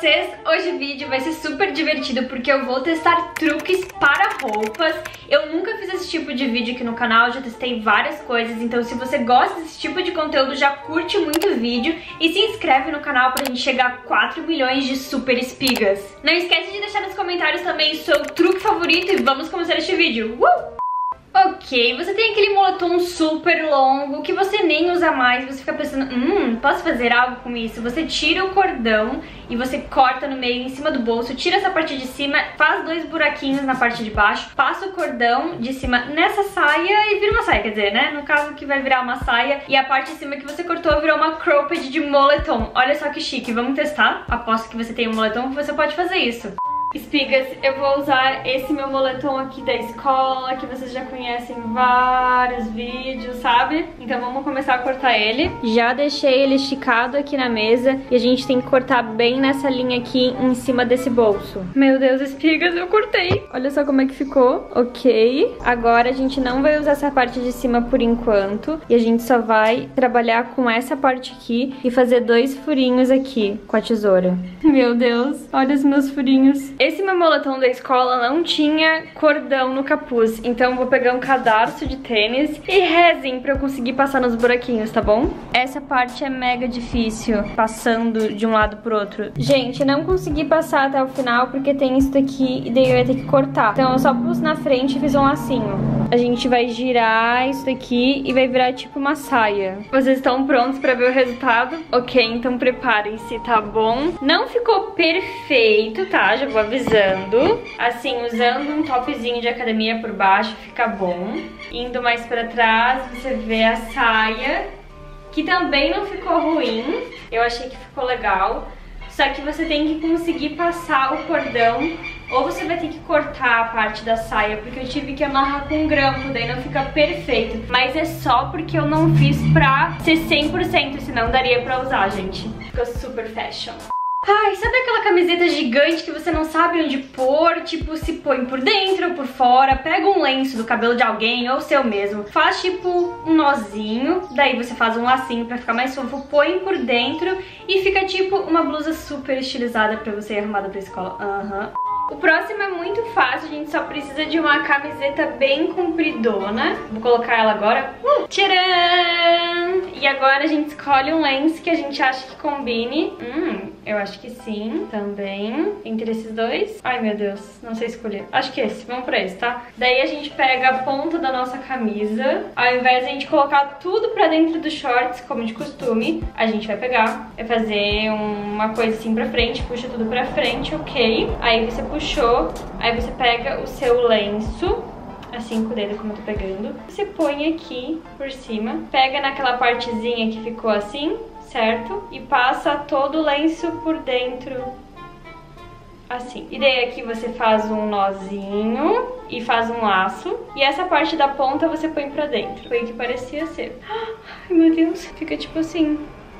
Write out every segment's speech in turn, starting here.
vocês? Hoje o vídeo vai ser super divertido porque eu vou testar truques para roupas. Eu nunca fiz esse tipo de vídeo aqui no canal, já testei várias coisas, então se você gosta desse tipo de conteúdo, já curte muito o vídeo e se inscreve no canal pra gente chegar a 4 milhões de super espigas. Não esquece de deixar nos comentários também o seu truque favorito e vamos começar este vídeo. Ok, você tem aquele moletom super longo que você nem usa mais, você fica pensando, posso fazer algo com isso? Você tira o cordão e você corta no meio, em cima do bolso, tira essa parte de cima, faz 2 buraquinhos na parte de baixo, passa o cordão de cima nessa saia e vira uma saia, quer dizer, né? No caso que vai virar uma saia e a parte de cima que você cortou virou uma cropped de moletom. Olha só que chique, vamos testar? Aposto que você tem um moletom que você pode fazer isso. Espigas, eu vou usar esse meu moletom aqui da escola, que vocês já conhecem em vários vídeos, sabe? Então vamos começar a cortar ele. Já deixei ele esticado aqui na mesa e a gente tem que cortar bem nessa linha aqui em cima desse bolso. Meu Deus, espigas, eu cortei. Olha só como é que ficou. Ok. Agora a gente não vai usar essa parte de cima por enquanto e a gente só vai trabalhar com essa parte aqui e fazer 2 furinhos aqui com a tesoura. Meu Deus, olha os meus furinhos. Esse meu moletom da escola não tinha cordão no capuz, então eu vou pegar um cadarço de tênis e rezem pra eu conseguir passar nos buraquinhos, tá bom? Essa parte é mega difícil, passando de um lado pro outro. Gente, não consegui passar até o final porque tem isso daqui e daí eu ia ter que cortar. Então eu só pus na frente e fiz um lacinho. A gente vai girar isso daqui e vai virar tipo uma saia. Vocês estão prontos pra ver o resultado? Ok, então preparem-se, tá bom? Não ficou perfeito, tá? Já vou avisando. Assim, usando um topzinho de academia por baixo fica bom. Indo mais pra trás, você vê a saia, que também não ficou ruim. Eu achei que ficou legal. Só que você tem que conseguir passar o cordão, ou você vai ter que cortar a parte da saia, porque eu tive que amarrar com um grampo, daí não fica perfeito. Mas é só porque eu não fiz pra ser 100%, senão daria pra usar, gente. Ficou super fashion. Ai, sabe aquela camiseta gigante que você não sabe onde pôr? Tipo, se põe por dentro ou por fora, pega um lenço do cabelo de alguém ou seu mesmo, faz tipo um nozinho, daí você faz um lacinho pra ficar mais fofo, põe por dentro e fica tipo uma blusa super estilizada pra você ir arrumada pra escola. O próximo é muito fácil, a gente só precisa de uma camiseta bem compridona. Vou colocar ela agora. Tcharam! E agora a gente escolhe um lenço que a gente acha que combine. Eu acho que sim, também. Entre esses dois. Ai, meu Deus, não sei escolher. Acho que esse, vamos pra esse, tá? Daí a gente pega a ponta da nossa camisa. Ao invés de a gente colocar tudo pra dentro dos shorts, como de costume, a gente vai pegar, vai fazer uma coisa assim pra frente, puxa tudo pra frente, ok. Aí você puxou, aí você pega o seu lenço, assim com o dedo como eu tô pegando, você põe aqui por cima, pega naquela partezinha que ficou assim, certo? E passa todo o lenço por dentro, assim. E daí aqui você faz um nozinho e faz um laço, e essa parte da ponta você põe pra dentro. Foi o que parecia ser. Ai, meu Deus, fica tipo assim.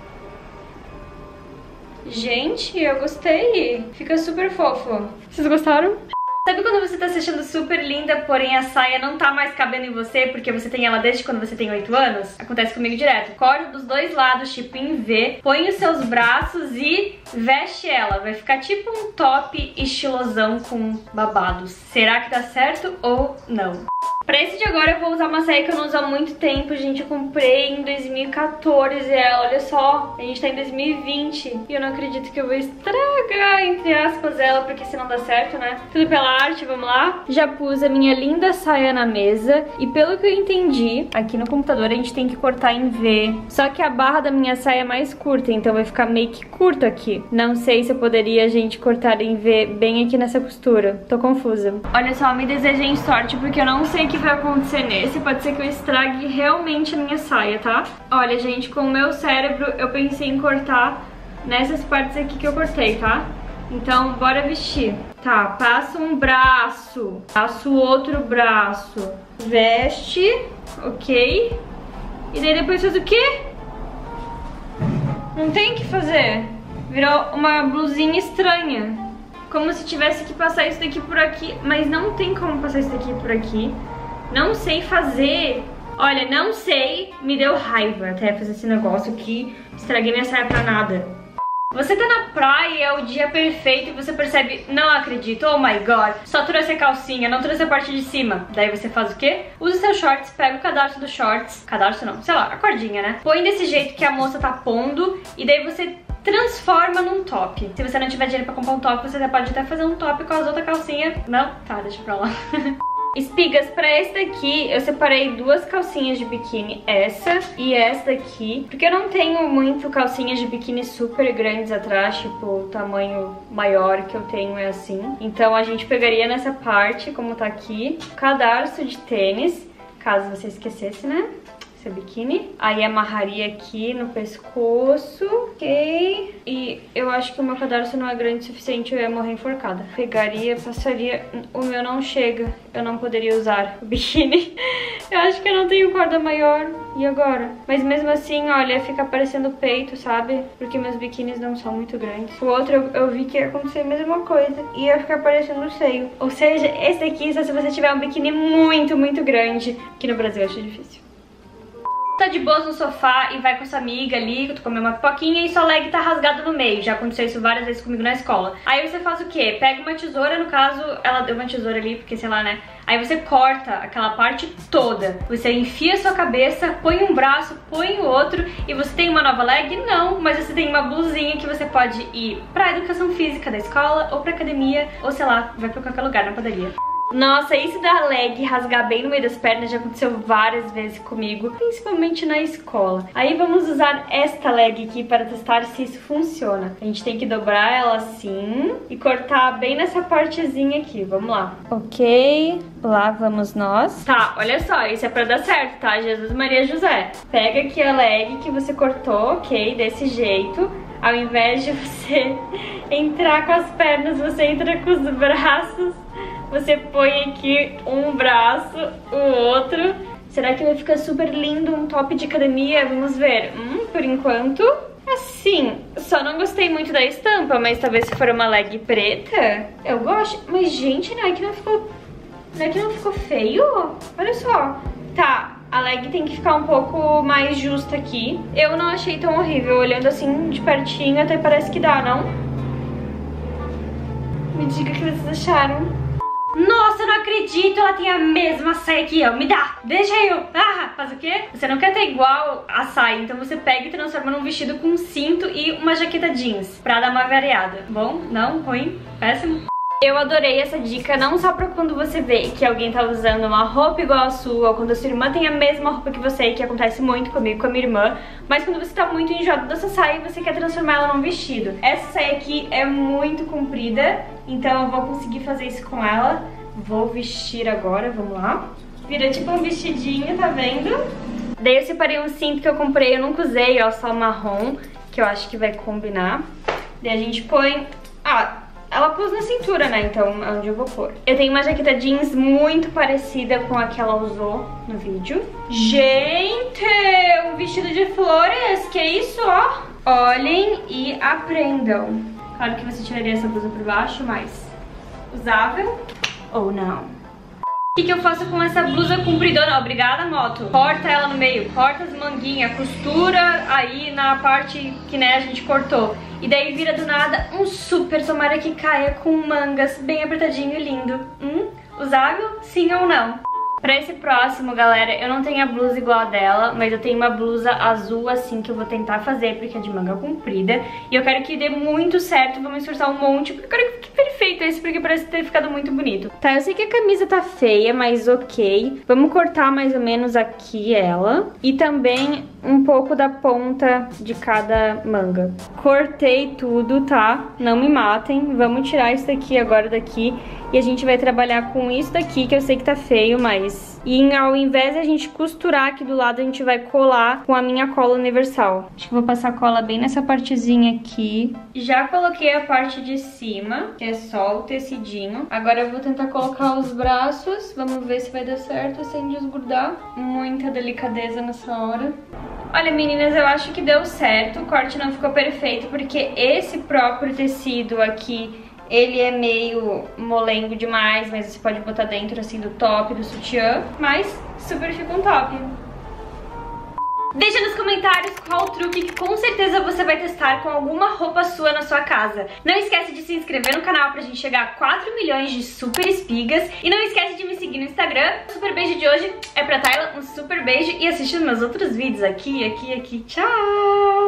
Gente, eu gostei. Fica super fofo. Vocês gostaram? Sabe quando você tá se achando super linda, porém a saia não tá mais cabendo em você porque você tem ela desde quando você tem 8 anos? Acontece comigo direto. Corta dos dois lados, tipo em V, põe os seus braços e veste ela. Vai ficar tipo um top estilosão com babados. Será que dá certo ou não? Pra esse de agora eu vou usar uma saia que eu não uso há muito tempo, gente. Eu comprei em 2014 ela, olha só. A gente tá em 2020 e eu não acredito que eu vou estragar, entre aspas, ela, porque se não dá certo, né? Tudo pela arte, vamos lá? Já pus a minha linda saia na mesa e pelo que eu entendi, aqui no computador a gente tem que cortar em V. Só que a barra da minha saia é mais curta, então vai ficar meio que curto aqui. Não sei se eu poderia, gente, cortar em V bem aqui nessa costura. Tô confusa. Olha só, me desejem sorte porque eu não sei o que vai acontecer nesse, pode ser que eu estrague realmente a minha saia, tá? Olha, gente, com o meu cérebro eu pensei em cortar nessas partes aqui que eu cortei, tá? Então, bora vestir. Tá, passa um braço, passa o outro braço, veste, ok? E daí depois faz o quê? Não tem o que fazer. Virou uma blusinha estranha. Como se tivesse que passar isso daqui por aqui, mas não tem como passar isso daqui por aqui. Não sei fazer. Olha, não sei, me deu raiva até fazer esse negócio aqui. Estraguei minha saia pra nada. Você tá na praia, é o dia perfeito e você percebe, não acredito, oh my god, só trouxe a calcinha, não trouxe a parte de cima. Daí você faz o quê? Usa seus shorts, pega o cadarço dos shorts, cadarço não, sei lá, a cordinha, né? Põe desse jeito que a moça tá pondo e daí você transforma num top. Se você não tiver dinheiro pra comprar um top, você pode até fazer um top com as outras calcinhas. Não? Tá, deixa pra lá. Espigas, pra esse daqui eu separei duas calcinhas de biquíni, essa e essa daqui, porque eu não tenho muito calcinhas de biquíni super grandes atrás, tipo, o tamanho maior que eu tenho é assim. Então a gente pegaria nessa parte, como tá aqui, cadarço de tênis, caso você esquecesse, né? Esse biquíni. Aí amarraria aqui no pescoço, ok? E eu acho que o meu cadarço não é grande o suficiente, eu ia morrer enforcada. Pegaria, passaria... O meu não chega, eu não poderia usar o biquíni. Eu acho que eu não tenho corda maior. E agora? Mas mesmo assim, olha, fica aparecendo o peito, sabe? Porque meus biquínis não são muito grandes. O outro eu vi que ia acontecer a mesma coisa. E ia ficar aparecendo o seio. Ou seja, esse daqui só se você tiver um biquíni muito, muito grande. Que no Brasil eu acho difícil. Tá de boas no sofá e vai com sua amiga ali, tu comer uma pipoquinha e sua leg tá rasgada no meio. Já aconteceu isso várias vezes comigo na escola. Aí você faz o quê? Pega uma tesoura, no caso, ela deu uma tesoura ali, porque sei lá, né? Aí você corta aquela parte toda. Você enfia a sua cabeça, põe um braço, põe o outro e você tem uma nova leg? Não, mas você tem uma blusinha que você pode ir pra educação física da escola ou pra academia, ou sei lá, vai pra qualquer lugar na padaria. Nossa, isso da leg rasgar bem no meio das pernas já aconteceu várias vezes comigo, principalmente na escola. Aí vamos usar esta leg aqui para testar se isso funciona. A gente tem que dobrar ela assim e cortar bem nessa partezinha aqui, vamos lá. Ok, lá vamos nós. Tá, olha só, isso é pra dar certo, tá? Jesus Maria José. Pega aqui a leg que você cortou, ok, desse jeito. Ao invés de você entrar com as pernas, você entra com os braços. Você põe aqui um braço, o outro. Será que vai ficar super lindo um top de academia? Vamos ver. Por enquanto, assim. Só não gostei muito da estampa, mas talvez se for uma leg preta, eu gosto. Mas, gente, não é que não ficou feio? Olha só. Tá, a leg tem que ficar um pouco mais justa aqui. Eu não achei tão horrível. Olhando assim de pertinho, até parece que dá, não? Me diga o que vocês acharam. Nossa, eu não acredito, ela tem a mesma saia que eu. Me dá, deixa eu. Ah, faz o quê? Você não quer ter igual a saia, então você pega e transforma num vestido com cinto e uma jaqueta jeans, pra dar uma variada. Bom? Não? Ruim? Péssimo? Eu adorei essa dica, não só pra quando você vê que alguém tá usando uma roupa igual a sua, ou quando a sua irmã tem a mesma roupa que você, que acontece muito comigo, com a minha irmã, mas quando você tá muito enjoado dessa saia e você quer transformar ela num vestido. Essa saia aqui é muito comprida, então eu vou conseguir fazer isso com ela. Vou vestir agora, vamos lá. Vira tipo um vestidinho, tá vendo? Daí eu separei um cinto que eu comprei, eu nunca usei, ó, só marrom, que eu acho que vai combinar. Daí a gente põe... ela pôs na cintura, né? Então é onde eu vou pôr. Eu tenho uma jaqueta jeans muito parecida com a que ela usou no vídeo. Gente, um vestido de flores, que isso, ó. Olhem e aprendam. Claro que você tiraria essa blusa por baixo, mas usável ou não. O que eu faço com essa blusa compridona? Obrigada, moto. Corta ela no meio, corta as manguinhas, costura aí na parte que, né, a gente cortou. E daí vira do nada um super tomara que caia com mangas bem apertadinho e lindo. Usável? Sim ou não? Pra esse próximo, galera, eu não tenho a blusa igual a dela, mas eu tenho uma blusa azul assim que eu vou tentar fazer, porque é de manga comprida. E eu quero que dê muito certo, vou me esforçar um monte, porque eu quero que fique perfeito esse, porque parece ter ficado muito bonito. Tá, eu sei que a camisa tá feia, mas ok. Vamos cortar mais ou menos aqui ela. E também um pouco da ponta de cada manga. Cortei tudo, tá? Não me matem. Vamos tirar isso daqui agora daqui. E a gente vai trabalhar com isso daqui, que eu sei que tá feio, mas... E ao invés de a gente costurar aqui do lado, a gente vai colar com a minha cola universal. Acho que vou passar cola bem nessa partezinha aqui. Já coloquei a parte de cima, que é só o tecidinho. Agora eu vou tentar colocar os braços. Vamos ver se vai dar certo sem desgrudar. Muita delicadeza nessa hora. Olha, meninas, eu acho que deu certo. O corte não ficou perfeito, porque esse próprio tecido aqui... Ele é meio molengo demais, mas você pode botar dentro assim do top, do sutiã. Mas super fica um top. Deixa nos comentários qual o truque que com certeza você vai testar com alguma roupa sua na sua casa. Não esquece de se inscrever no canal pra gente chegar a 4 milhões de super espigas. E não esquece de me seguir no Instagram. O super beijo de hoje é pra Tayla, um super beijo. E assiste os meus outros vídeos aqui. Tchau!